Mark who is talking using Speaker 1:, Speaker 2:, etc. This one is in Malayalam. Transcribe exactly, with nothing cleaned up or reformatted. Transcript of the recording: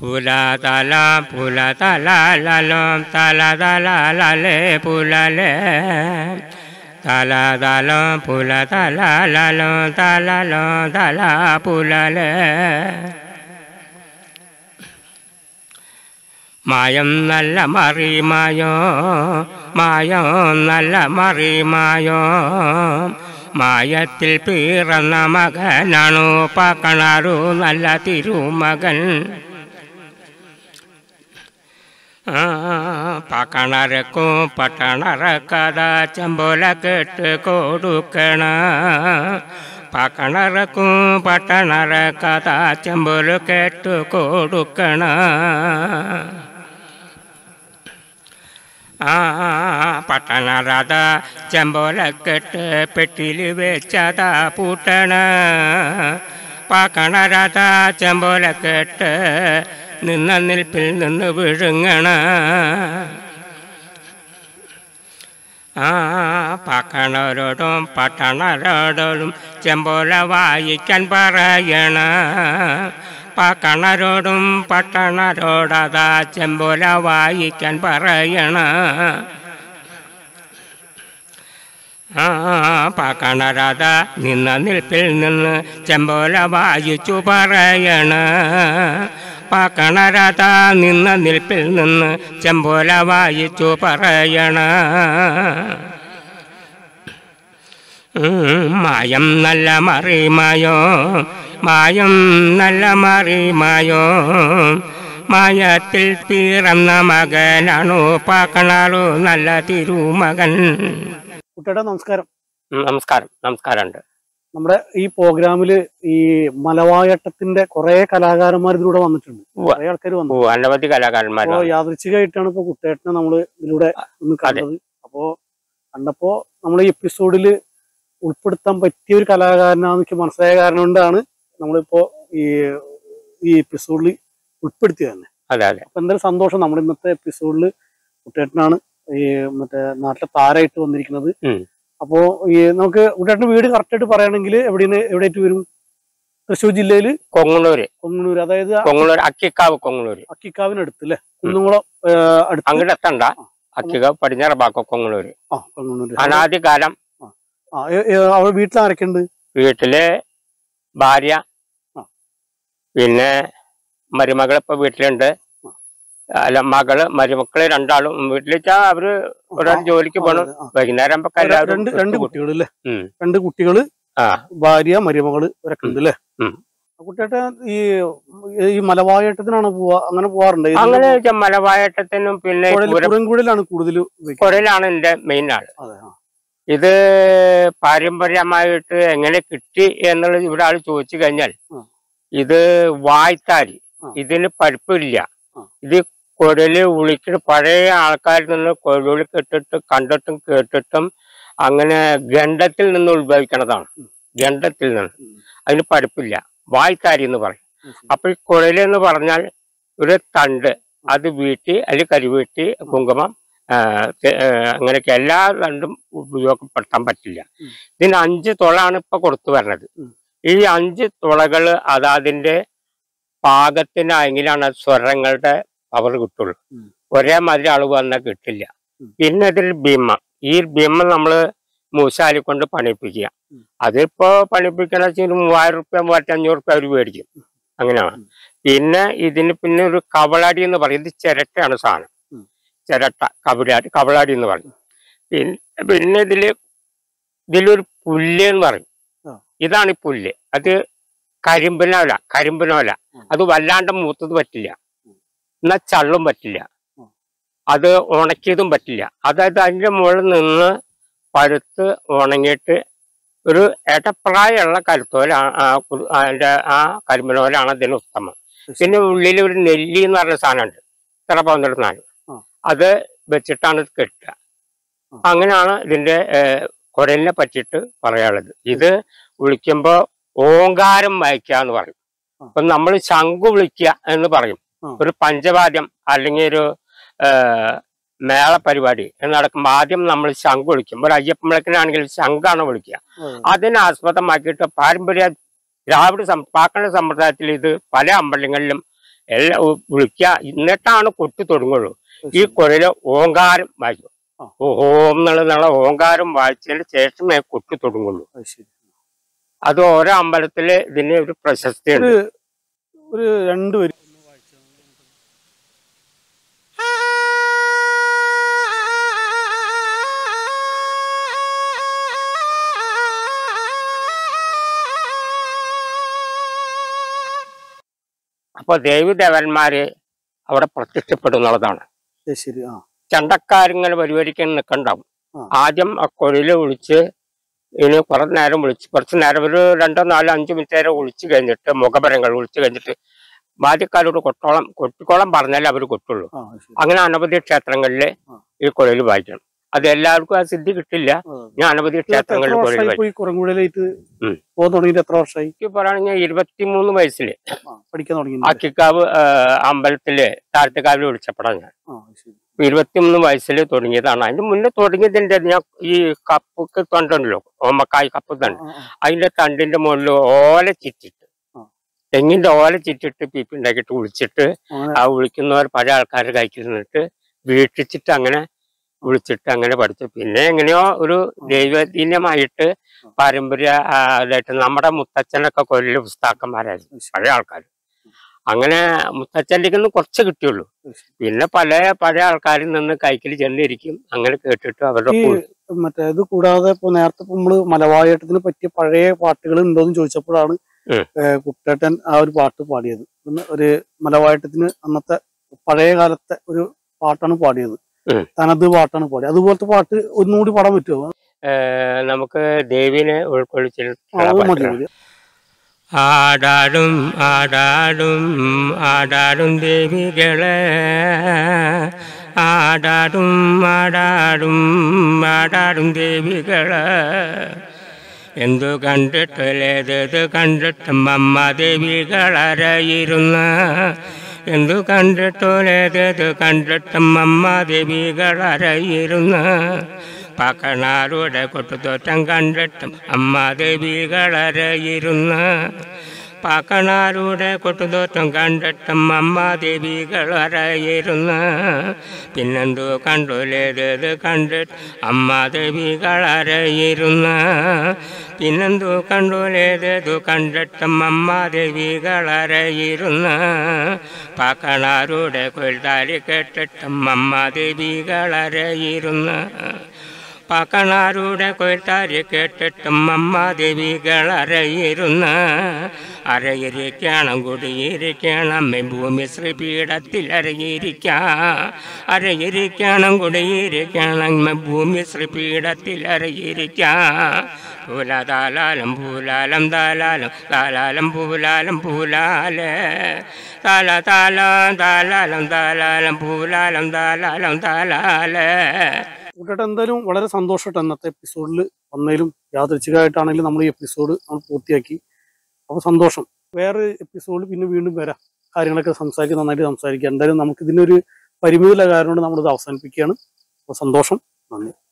Speaker 1: Pula tala pula tala lalom tala tala lale pula le tala tala pula tala lalom tala lo tala pula le mayam nalla mari mayo mayam nalla mari mayo മായത്തിൽ പിറന്ന മകനാണു പാക്കണാറു നല്ല തിരുമകൻ പാക്കണറക്കും പട്ടണറ കഥ ചെമ്പോല കേട്ട് കൊടുക്കണ പാക്കണറക്കും പട്ടണറ കഥ ചെമ്പോല കേട്ട് കൊടുക്കണ പട്ടണറത ചെമ്പോലക്കെട്ട് പെട്ടിയിൽ വെച്ചതാ പൂട്ടണ പാക്കണറത ചെമ്പോലക്കെട്ട് നിന്ന നിൽപ്പിൽ നിന്ന് വിഴുങ്ങണ ആ പാക്കണരോടും പട്ടണരോടും ചെമ്പോല വായിക്കാൻ പറയണ പാക്കണരോടും പട്ടണരോടതാ ചെമ്പോല വായിക്കാൻ പറയണ ആ പാക്കണരത നിന്ന നിൽപ്പിൽ നിന്ന് ചെമ്പോല വായിച്ചു പറയണ പാക്കണരത നിന്ന നിൽപ്പിൽ നിന്ന് ചെമ്പോല വായിച്ചു പറയണ മായം നല്ല മറിമായോ മായം നല്ല മറിമായോ മായത്തിൽ പിറന്ന മകനാണു പാക്കണാളു നല്ല തിരുമകൻ.
Speaker 2: കുട്ടേട്ടാ നമസ്കാരം.
Speaker 1: നമസ്കാരം. നമസ്കാരമുണ്ട്.
Speaker 2: നമ്മുടെ ഈ പ്രോഗ്രാമില് ഈ മലവായട്ടത്തിന്റെ കുറെ കലാകാരന്മാർ ഇതിലൂടെ വന്നിട്ടുണ്ട്. കുറെ ആൾക്കാർ വന്നു,
Speaker 1: അനവധി കലാകാരന്മാർ.
Speaker 2: അപ്പോ യാദൃച്ഛികമായിട്ടാണ് ഇപ്പൊ കുട്ടേട്ടനെ നമ്മള് ഇതിലൂടെ ഒന്ന് കണ്ടത്. അപ്പോ കണ്ടപ്പോ നമ്മൾ ഈ എപ്പിസോഡില് ഉൾപ്പെടുത്താൻ പറ്റിയ ഒരു കലാകാരനാണെന്ന് എനിക്ക് മനസ്സിലായ കാരണം കൊണ്ടാണ് നമ്മളിപ്പോ ഈ ഈ എപ്പിസോഡിൽ ഉൾപ്പെടുത്തിയത് തന്നെ.
Speaker 1: അതെ അതെ.
Speaker 2: അപ്പൊ എന്തായാലും സന്തോഷം. നമ്മുടെ ഇന്നത്തെ എപ്പിസോഡില് കുട്ടേട്ടനാണ് ഈ മറ്റേ നാട്ടിലെ താരമായിട്ട് വന്നിരിക്കുന്നത്. അപ്പോ ഈ നമുക്ക് കുട്ടേട്ടന്റെ വീട് കറക്റ്റ് ആയിട്ട് പറയുകയാണെങ്കിൽ എവിടെയാണ് എവിടെയായിട്ട് വരും? തൃശ്ശൂർ ജില്ലയില്
Speaker 1: കൊങ്ങണൂര്.
Speaker 2: കൊങ്ങണൂര് അതായത്
Speaker 1: കൊങ്ങണൂര് അക്കിക്കാവ്. കൊങ്ങണൂര്
Speaker 2: അക്കിക്കാവിനടുത്ത് അല്ലേ? കുന്നുകുളം അടുത്ത്.
Speaker 1: അങ്ങോട്ട് എത്തണ്ട. അക്കിക്കാവ് പടിഞ്ഞാറ് ഭാഗം കൊങ്ങണൂര്.
Speaker 2: ആ കൊങ്ങണൂര്
Speaker 1: അനാദികാലം.
Speaker 2: അവിടെ വീട്ടിൽ ആരൊക്കെ ഉണ്ട്?
Speaker 1: വീട്ടില് ഭാര്യ, പിന്നെ മരുമകൾ ഇപ്പൊ വീട്ടിലുണ്ട്. അല്ല മകള് മരുമക്കള് രണ്ടാളും വീട്ടിലെച്ചാ അവര് ഒരാൾ ജോലിക്ക് പോകണം. വൈകുന്നേരം
Speaker 2: രണ്ട് രണ്ട് കുട്ടികൾ അല്ലേ? രണ്ട് കുട്ടികള്, ഭാര്യ, മരുമകള് ഇവരൊക്കെ ഉണ്ട് അല്ലേ? കുട്ടിയേട്ട ഈ ഈ മലവായട്ടത്തിനാണ് പോവാ? അങ്ങനെ പോവാറുണ്ട്?
Speaker 1: അങ്ങനെ മലവായട്ടത്തിനും പിന്നെ
Speaker 2: കുരങ്കുഴലാണ് കൂടുതൽ.
Speaker 1: കുരലാണ് എന്റെ മെയിൻ ആള്. ഇത് പാരമ്പര്യമായിട്ട് എങ്ങനെ കിട്ടി എന്നുള്ളത് ഇവിടെ ആള് ചോദിച്ചു കഴിഞ്ഞാൽ, ഇത് വായ്ത്താരി. ഇതിന് പഴുപ്പില്ല. ഇത് കുഴല് ഉളിക്കിട്ട് പഴയ ആൾക്കാരിൽ നിന്ന് കുഴല് കെട്ടിട്ട് കണ്ടിട്ടും കേട്ടിട്ടും അങ്ങനെ ഗണ്ഡത്തിൽ നിന്ന് ഉത്ഭവിക്കണതാണ്. ഗണ്ഡത്തിൽ നിന്ന്. അതിന് പഴുപ്പില്ല. വായ്ത്താരി എന്ന് പറയും. അപ്പൊ ഈ കുഴല് എന്ന് പറഞ്ഞാൽ ഒരു തണ്ട്, അത് വീട്ടി അല്ലെങ്കിൽ കരിവീട്ടി കുങ്കുമം അങ്ങനെയൊക്കെ എല്ലാ തണ്ടും ഉപയോഗപ്പെടുത്താൻ പറ്റില്ല. ഇതിന് അഞ്ച് തുളാണ് ഇപ്പൊ കൊടുത്തു വരണത്. ഈ അഞ്ച് തുളകള് അതാതിന്റെ പാകത്തിനായെങ്കിലാണ് സ്വരങ്ങളുടെ പവർ കിട്ടുള്ളൂ. ഒരേ മാതിരി അളവ് വന്നാൽ കിട്ടില്ല. പിന്നെ ഇതിൽ ബിംബം. ഈ ബിംബം നമ്മള് മൂശാലി കൊണ്ട് പണിപ്പിക്കുക. അതിപ്പോ പണിപ്പിക്കണ വെച്ചാൽ മൂവായിരം റുപ്യ മൂവായിരത്തി അഞ്ഞൂറ് റുപ്യ അവർ മേടിക്കും. അങ്ങനെയാണ്. പിന്നെ ഇതിന് പിന്നെ ഒരു കവളാടി എന്ന് പറയും. ഇത് ചിരട്ടയാണ് സാധനം. ചിരട്ട കവളാടി കവളാടി എന്ന് പറയും. പിന്നെ പിന്നെ ഇതില് ഇതിലൊരു പുല്ല് എന്ന് പറയും. ഇതാണ് ഈ പുല്ല്. അത് കരിമ്പിനോല. കരിമ്പിനോല അത് വല്ലാണ്ട് മൂത്തത് പറ്റില്ല, എന്നാൽ ചള്ളും പറ്റില്ല, അത് ഉണക്കിയതും പറ്റില്ല. അതായത് അതിൻ്റെ മുകളിൽ നിന്ന് പഴുത്ത് ഉണങ്ങിയിട്ട് ഒരു ഏട്ടപ്രായമുള്ള കരുത്തോല അതിൻ്റെ ആ കരിമ്പിനോലാണ് അതിന് ഉത്തമം. പിന്നെ ഉള്ളിൽ ഒരു നെല്ലി എന്ന് പറഞ്ഞ സാധനമുണ്ട്, ഇത്ര പന്ത്രണ്ടാല്. അത് വെച്ചിട്ടാണ് ഇത് കെട്ടുക. അങ്ങനെയാണ് ഇതിൻ്റെ കുരലിനെ പറ്റിയിട്ട് പറയാനുള്ളത്. ഇത് വിളിക്കുമ്പോൾ ഓങ്കാരം വായിക്കുക എന്ന് പറയും. അപ്പൊ നമ്മൾ ശംഖു വിളിക്കുക എന്ന് പറയും. ഒരു പഞ്ചവാദ്യം അല്ലെങ്കിൽ ഒരു മേള പരിപാടി എന്ന് നടക്കുമ്പോൾ ആദ്യം നമ്മൾ ശംഖു വിളിക്കും. ഒരു അയ്യപ്പൻ വിളക്കിനാണെങ്കിൽ ശംഖാണ് വിളിക്കുക. അതിനെ ആസ്പദമാക്കിയിട്ട് പാരമ്പര്യ ദ്രാവിഡ പാക്കണ സമ്പ്രദായത്തിൽ ഇത് പല അമ്പലങ്ങളിലും എല്ലാം വിളിക്കുക. എന്നിട്ടാണ് കൊട്ട് തുടങ്ങുള്ളൂ. ഈ കൊലയില് ഓങ്കാരം വായിക്കും. ഓം എന്നുള്ള ഓങ്കാരം വായിച്ചതിന് ശേഷമേ കൊട്ട് തുടങ്ങുള്ളൂ. അത് ഓരോ അമ്പലത്തില് ഇതിന് ഒരു പ്രശസ്തിയുണ്ട്.
Speaker 2: ഒരു രണ്ടുപേരും
Speaker 1: അപ്പൊ ദേവിദേവന്മാര് അവിടെ പ്രത്യക്ഷപ്പെടുന്നുള്ളതാണ്.
Speaker 2: ശരി. ആ
Speaker 1: ചണ്ടക്കാരിങ്ങനെ പരിപാലിക്കാൻ നിൽക്കണ്ടാവും. ആദ്യം ആ കൊഴില് വിളിച്ച് ഇനി കുറെ നേരം വിളിച്ച് കുറച്ച് നേരം ഒരു രണ്ടോ നാലോ അഞ്ചു മിനിറ്റ് നേരം വിളിച്ചു കഴിഞ്ഞിട്ട് മുഖപരങ്ങൾ വിളിച്ചു കഴിഞ്ഞിട്ട് ബാല്യക്കാരോട് കൊട്ടോളം കൊട്ടിക്കോളം പറഞ്ഞാലേ അവർ കൊട്ടുള്ളൂ. അങ്ങനെ അനവധി ക്ഷേത്രങ്ങളില് ഈ കൊഴില് വായിക്കണം. അത് എല്ലാവർക്കും ആ സിദ്ധി കിട്ടില്ല. ഞാൻ അനവധി ക്ഷേത്രങ്ങളിൽ പറയുകയാണെങ്കിൽ ഇരുപത്തിമൂന്ന് വയസ്സില് അക്കിക്കാവ് അമ്പലത്തില് താഴത്തുകാവിൽ വിളിച്ചപ്പെടാൻ ഞാൻ ഇരുപത്തിമൂന്ന് വയസ്സിൽ തുടങ്ങിയതാണ്. അതിന് മുന്നേ തുടങ്ങിയതിന്റെ ഞാൻ ഈ കപ്പൊക്കെ തണ്ടുണ്ടല്ലോ, ഓമക്കായ് കപ്പ് തണ്ട്, അതിന്റെ തണ്ടിന്റെ മുകളിൽ ഓല ചിറ്റിട്ട് തെങ്ങിന്റെ ഓല ചിറ്റിട്ട് പീപ്പി ഉണ്ടാക്കിയിട്ട് വിളിച്ചിട്ട് ആ വിളിക്കുന്നവർ പല ആൾക്കാർ കൈക്കിൽ നിന്നിട്ട് വീക്ഷിച്ചിട്ട് അങ്ങനെ വിളിച്ചിട്ട് അങ്ങനെ പഠിച്ചു. പിന്നെ എങ്ങനെയോ ഒരു ദൈവദീനമായിട്ട് പാരമ്പര്യ ഇതായിട്ട് നമ്മുടെ മുത്തച്ഛനൊക്കെ കൊല്ലില് പുസ്തകന്മാരായിരുന്നു പഴയ ആൾക്കാർ. അങ്ങനെ മുത്തച്ഛൻ്റെ നിന്ന് കുറച്ച് കിട്ടിയുള്ളൂ. പിന്നെ പല പഴയ ആൾക്കാരിൽ നിന്ന് കൈക്കിൽ ചെന്നിരിക്കും. അങ്ങനെ കേട്ടിട്ട് അവരുടെ
Speaker 2: മറ്റേ ഇത് കൂടാതെ ഇപ്പൊ നേരത്തെ നമ്മള് മലവായട്ടത്തിന് പറ്റിയ പഴയ പാട്ടുകൾ ഉണ്ടോന്ന് ചോദിച്ചപ്പോഴാണ് കുട്ടേട്ടൻ ആ ഒരു പാട്ട് പാടിയത്. ഒരു മലവായട്ടത്തിന് അന്നത്തെ പഴയ കാലത്തെ ഒരു പാട്ടാണ് പാടിയത്. തനത് പാട്ടാണ് പാടിയത്. അതുപോലത്തെ പാട്ട് ഒന്നുകൂടി പാടാൻ പറ്റുമോ?
Speaker 1: നമുക്ക് ദേവിനെ ഉൾക്കൊള്ളിച്ചിട്ട് ആടാടും ആടാടും ആടാടും ദേവികളെ ആടാടും ആടാടും ആടാടും ദേവികളെ എന്തു കണ്ടിട്ടില്ലേത് കണ്ടിട്ടും അമ്മ ദേവികളരയിരുന്ന എന്തു കണ്ടിട്ടോലേത് കണ്ടിട്ടും അമ്മ ദേവികളരയിരുന്ന പാക്കണാരുടെ കൊട്ടുതോറ്റം കണ്ടിട്ടും അമ്മ ദേവികളരയിരുന്ന പാക്കണാരുടെ കൊട്ടുതോറ്റം കണ്ടിട്ടും അമ്മ ദേവികളരയിരുന്ന പിന്നെന്തു കണ്ടുലേത് കണ്ടിട്ട് അമ്മ ദേവികളരയിരുന്ന പിന്നെന്തു കണ്ടുലേതു കണ്ടിട്ടും അമ്മ ദേവികളരയിരുന്ന പാക്കണാരുടെ കൊൽത്താരി കേട്ടിട്ടും അമ്മ ദേവികളരയിരുന്ന പാക്കണാരുടെ കൊൽത്താരി കേട്ടിട്ടും അമ്മ ദേവികളരയിരുന്ന അരയിരിക്കണം കുടിയിരിക്കണം ഭൂമി ശ്രീപീഠത്തിൽ അരയിരിക്കാം അരയിരിക്കണം കുടിയിരിക്കണം ഭൂമി ശ്രീപീഠത്തിൽ അരയിരിക്കാം പൂലാതാലാലം പൂലാലം താലാലം താലാലം പൂലാലം പൂലാലേ താല താലാം താലാലം താലാലം പൂലാലം താലാലം താലാലേ.
Speaker 2: കൂട്ടേട്ടൻ എന്തായാലും വളരെ സന്തോഷമായിട്ട് അന്നത്തെ എപ്പിസോഡിൽ വന്നതിലും യാദൃച്ഛികമായിട്ടാണെങ്കിലും നമ്മൾ ഈ എപ്പിസോഡ് നമ്മൾ പൂർത്തിയാക്കി. അപ്പോൾ സന്തോഷം. വേറെ എപ്പിസോഡിൽ പിന്നെ വീണ്ടും വരാം, കാര്യങ്ങളൊക്കെ സംസാരിക്കുക, നന്നായിട്ട് സംസാരിക്കുക. എന്തായാലും നമുക്ക് ഇതിനൊരു പരിമിതിയുള്ള കാരണം കൊണ്ട് നമ്മളിത് അവസാനിപ്പിക്കുകയാണ്. അപ്പോൾ സന്തോഷം, നന്ദി.